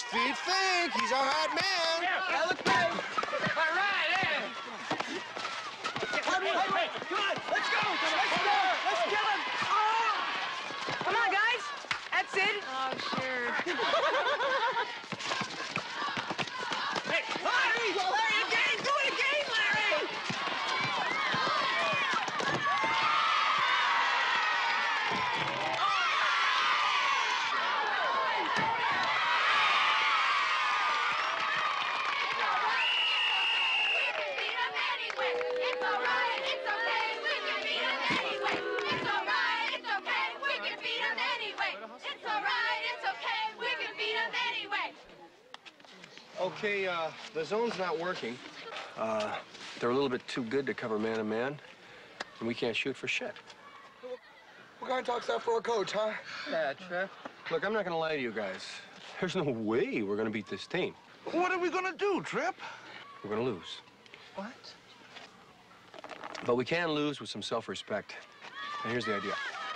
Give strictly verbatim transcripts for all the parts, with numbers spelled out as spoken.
Speed Fink, he's our hot man. Yeah, that looks great. All right, yeah. Come on, come on, let's go. Let's go. Let's kill him. Oh! Come on, guys. That's it. Oh, sure. Hey, Larry! Larry, again! Do it again, Larry! Okay, uh, the zone's not working. Uh, they're a little bit too good to cover man-to-man, and we can't shoot for shit. What kind of talk's that for a coach, huh? Yeah, Trev. Look, I'm not gonna lie to you guys. There's no way we're gonna beat this team. What are we gonna do, Trip? We're gonna lose. What? But we can lose with some self-respect. And here's the idea.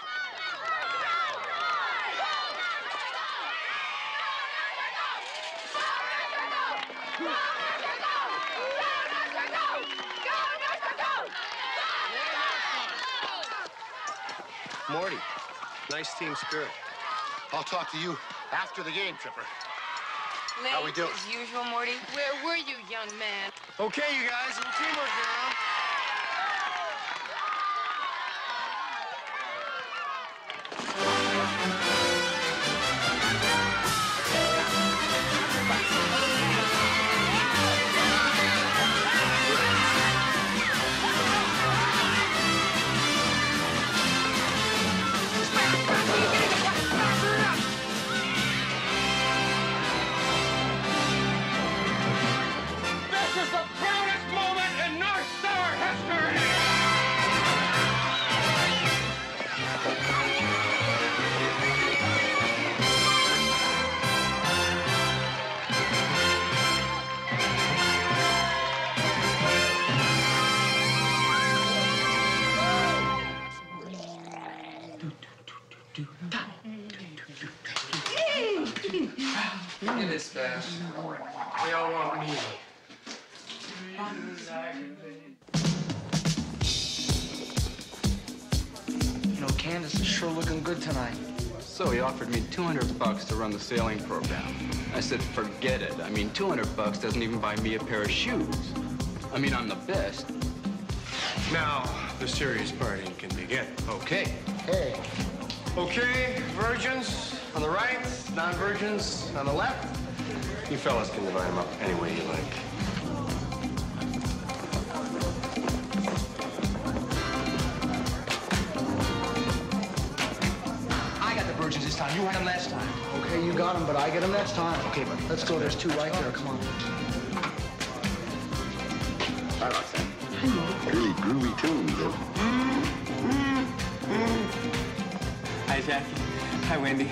Morty, nice team spirit. I'll talk to you after the game, Tripper. Late How we doing? as usual, Morty. Where were you, young man? Okay, you guys, a little teamwork now. Look at this fast. They all want me. You know, Candace is sure looking good tonight. So he offered me two hundred bucks to run the sailing program. I said, forget it. I mean, two hundred bucks doesn't even buy me a pair of shoes. I mean, I'm the best. Now, the serious parting can begin. Okay. Hey. Okay, virgins on the right, non-virgins on the left. You fellas can divide them up any way you like. I got the virgins this time. You had them last time. Okay, you got them, but I get them next time. Okay, buddy. Let's go. There's two right there. Come on. Hi, Roxanne. Really groovy tunes, though. Hi, Jackie. Hi, Wendy.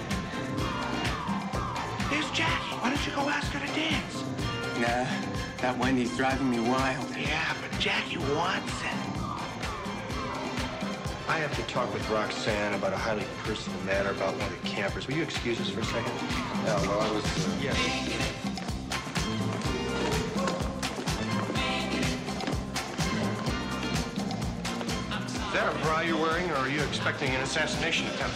There's Jackie. Why don't you go ask her to dance? Nah, that Wendy's driving me wild. Yeah, but Jackie wants it. I have to talk with Roxanne about a highly personal matter about one of the campers. Will you excuse us for a second? Yeah, well, I was... Uh... Yes. Is that a bra you're wearing, or are you expecting an assassination attempt?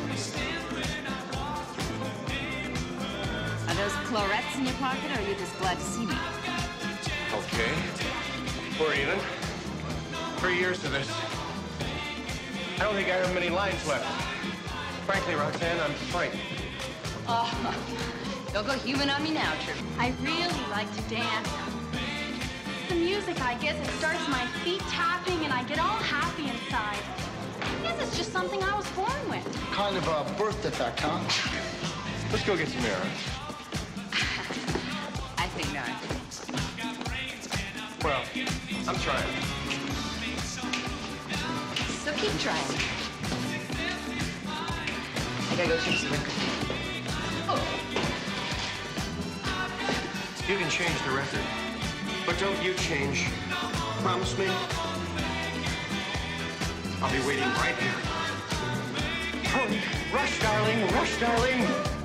Are those clarets in your pocket, or are you just glad to see me? Okay. We're even. Three years to this. I don't think I have many lines left. Frankly, Roxanne, I'm frightened. Oh, don't go human on me now, Trip. I really like to dance. The music, I guess, it starts my feet tapping and I get all happy inside. I guess it's just something I was born with. Kind of a birth defect, huh? Let's go get some air. I think not. Well, I'm trying. So keep trying. I gotta go check some records. Oh. You can change the record, but don't you change. Promise me? I'll be waiting right here. Hurry. Rush, darling. Rush, darling.